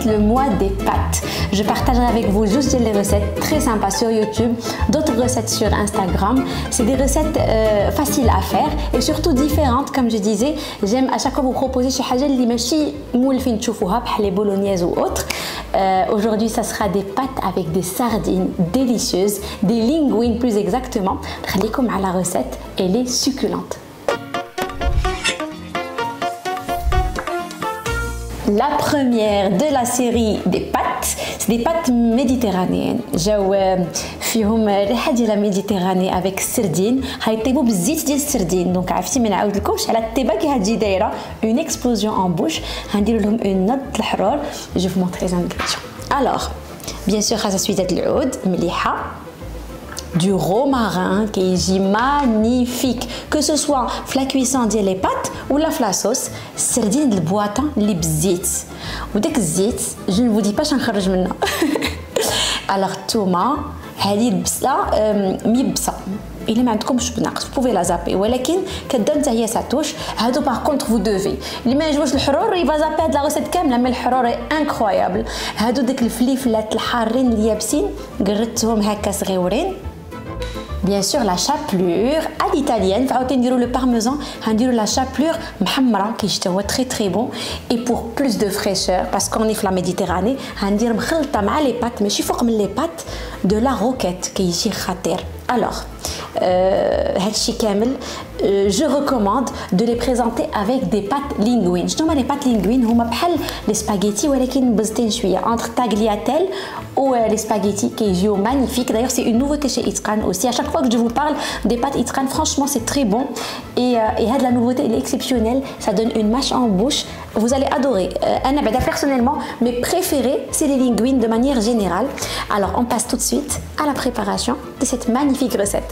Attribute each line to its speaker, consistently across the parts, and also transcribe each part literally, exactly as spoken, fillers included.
Speaker 1: recette, le mois des pâtes. Je partagerai avec vous juste des recettes très sympas sur YouTube, d'autres recettes sur Instagram. C'est des recettes euh, faciles à faire et surtout différentes, comme je disais. J'aime à chaque fois vous proposer شي حاجة اللي ماشي مولفين تشوفوها بحال les bolognaises ou autres. Euh, Aujourd'hui, ça sera des pâtes avec des sardines délicieuses, des linguines plus exactement. خليكم على la recette, elle est succulente. La première de la série des pâtes, c'est des pâtes méditerranéennes. جاو فيهم ريحه ديال الميديتيراني avec sardine. هيطيبوا بالزيت ديال السردين. دونك عرفتي ما نعاود لكمش على الطيبه كي هتجي دايره une explosion en bouche. غندير لهم une note الحرور. Je vais vous montrer les ingrédients. Alors, bien sûr خاصها سويته العود مليحه. Du romarin qui est magnifique, que ce soit la cuisson de les pâtes ou la la sauce. Sardine de boîte les bzit ou dès que zit, je ne vous dis pas شنخرج منها. Alors توما هذه البصله ميبصه إلا ما عندكمش بناقص vous pouvez la zapper ولكن كدير نتا هي ساتوش. هادو باغ كونطخ vous devez اللي ما يعجبوش الحرور يبا زابي هاد لا ريسيت كامله من الحرور انكرويابل. هادو ديك الفليفلات الحارين اليابسين قردتهم هكا صغيورين. Bien sûr la chapelure à l'italienne, on va le parmesan, on va la chapelure محمرة qui est très très bon et pour plus de fraîcheur parce qu'on est dans la Méditerranée, on va مخلطة مع les pâtes mais شي فوق من les pâtes de la roquette qui يجي خطير. Alors هادشي كامل je recommande de les présenter avec des pâtes linguines. شنو هما les pâtes linguines؟ هما بحال les spaghettis ولكن مبزطين شوية entre tagliatelle ou les spaghettis qui يجيو magnifiques. D'ailleurs c'est une nouveauté chez Itran aussi. À chaque fois que je vous parle des pâtes Itran, franchement c'est très bon et et هاد la nouveauté elle est exceptionnelle. Ça donne une mâche en bouche. Vous allez adorer. أنا بعدا personnellement mes préférés c'est les linguines de manière générale. Alors on passe tout de suite à la préparation de cette magnifique recette.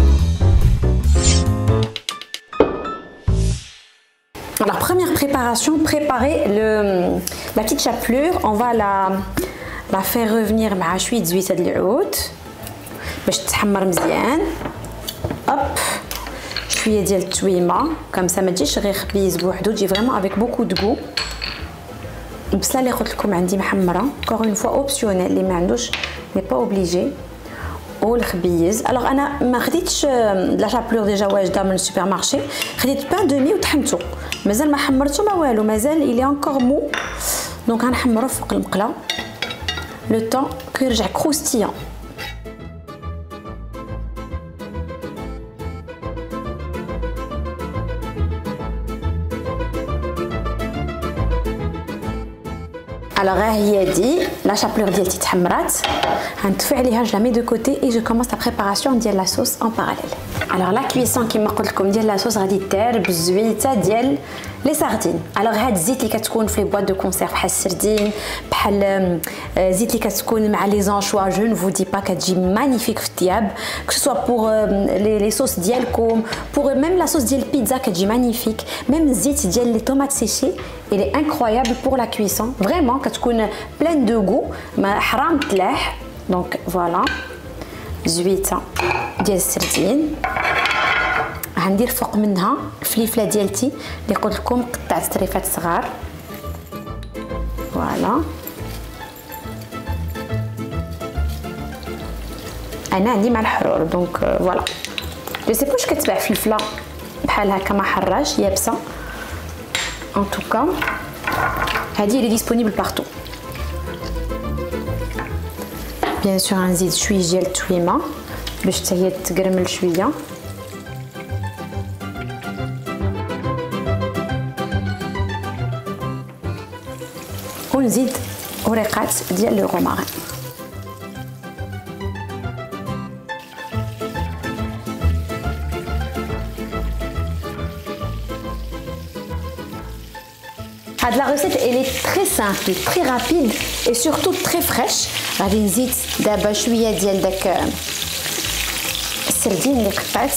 Speaker 1: Alors première préparation, préparer le, la petite chapelure. On va la, la faire revenir مع شوية زويته د العود باش تتحمر مزيان. Hop, شوية ديال التويمة comme ça ما تجيش غير خبيز بوحدو, تجي vraiment avec beaucoup de goût. البصله اللي قلت لكم عندي محمرة encore une fois optionnel اللي ما عندوش n'est pas obligé. والخبيز. الوغ انا ما خديتش لا شابلور ديجا واجده من السوبر مارشي, خديت بان دومي وطحنته مازال ما حمرته ما والو, مازال الي انكور مو. دونك غنحمرو فوق المقله لو طون كو يرجع كروستيان. Alors هي دي لا شابلور ديالتي تحمرات, غنطفي عليها je la mets de côté et je commence la préparation ديال la sauce en parallèle. Alors la cuisson كما قلت لكم ديال la sauce غادي دير بالزويته ديال لي ساردين. alors هاد الزيت اللي كتكون في بواط دو كونسيرف بحال السردين بحال زيت اللي كتكون مع لي زانشوا, je ne vous dis pas كتجي magnifique في الثياب, que ce soit pour les les sauces ديالكم, pour même la sauce ديال البيتزا كتجي magnifique, même الزيت ديال لي طوماط سيشي il est incroyable pour la cuisson vraiment كتكون pleine de goût ما حرام تلاح. donc voilà زويته ديال السردين. غندير فوق منها الفليفله ديالتي اللي قلت لكم قطعت طريفات صغار. فوالا انا عندي مع الحرور دونك فوالا جو سي واش كتباع فلفله بحال هكا ما حراش يابسه. ان توكا هذه اللي ديسپونيبل بارتو. بيان سور غنزيد شويه ديال التويمه باش حتى هي تقرمل شويه. ونزيد ورقات ديال لو رومارين. La recette elle est très simple, très rapide et surtout très fraîche. غادي نزيد دابا شويه ديال داك السردين اللي قطعت.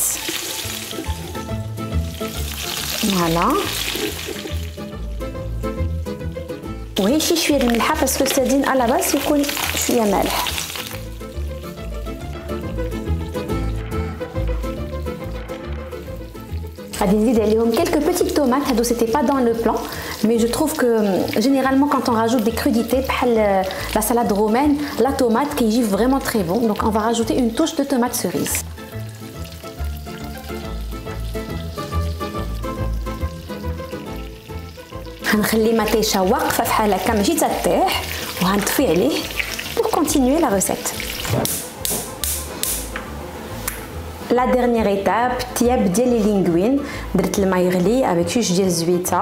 Speaker 1: فوالا وهي شي شويه الملحه باسكو السردين على باس يكون شويه مالح. غادي نزيد عليهم quelques petites tomates. هادو c'était pas dans le plan, mais je trouve que généralement quand on rajoute des crudités بحال la salade romaine, la tomate كيجي vraiment très bon. Donc on va rajouter une touche de tomate cerise. غنخلي ما تيشا واقفه بحال هكا ماشي تطيح وغنطفي عليه pour continuer la recette. La dernière étape, طياب ديال لي لينغوين. درت الماء يغلي avec جوج ديال الزويته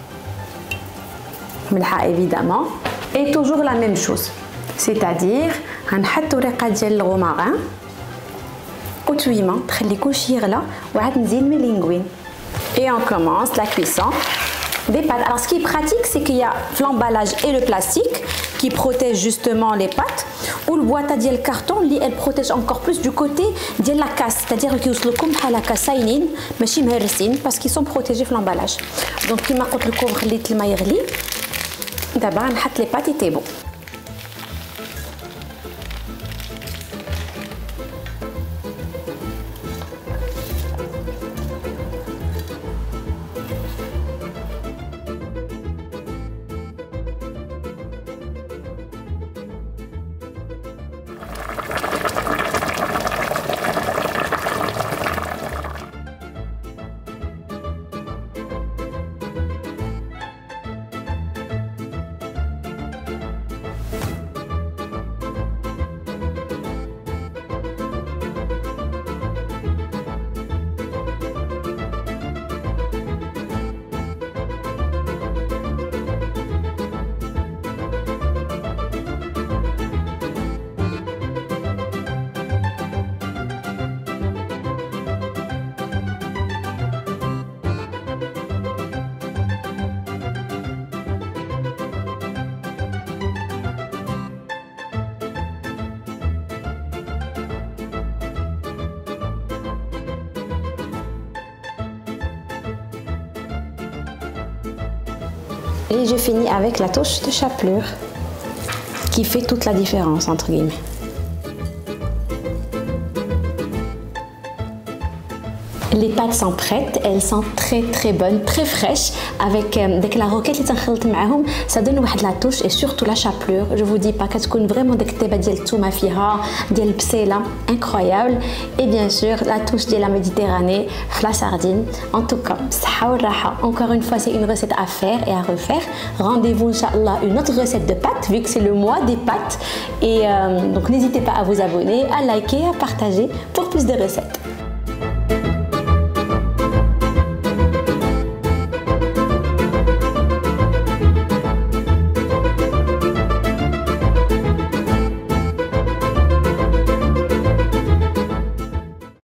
Speaker 1: ملحه évidemment et toujours la même chose, c'est-à-dire غنحط ورقه ديال الغومارين وتويمه تخلي كلشي يغلى وعاد نزيد من لينغوين et on commence la cuisson des pâtes. Alors ce qui est pratique, c'est qu'il y a l'emballage et le plastique qui protège justement les pâtes, ou le boîte ديال carton اللي elle protège encore plus du côté ديال la casse, c'est-à-dire كيوصلوكم بحال هكا ساينين ماشي مهرسين parce qu'ils sont protégés في l'emballage. Donc كما قلت لكم خليت الماء يغلي دابا نحط لي بات يطيبوا. Et je finis avec la touche de chapelure qui fait toute la différence entre guillemets. Les pâtes sont prêtes, elles sont très très bonnes, très fraîches avec ديك la roquette اللي تنخلط معاهم, ça donne واحد la touche et surtout la chapelure. Je vous dis pas كتكون vraiment ديك الطيبه ديال الثومه فيها ديال البسيله incroyable et bien sûr la touche de la Méditerranée في la sardine. En tout cas, بالصحه والراحه. Encore une fois, c'est une recette à faire et à refaire. Rendez-vous inchallah une autre recette de pâtes vu que c'est le mois des pâtes et euh, donc n'hésitez pas à vous abonner, à liker, à partager pour plus de recettes.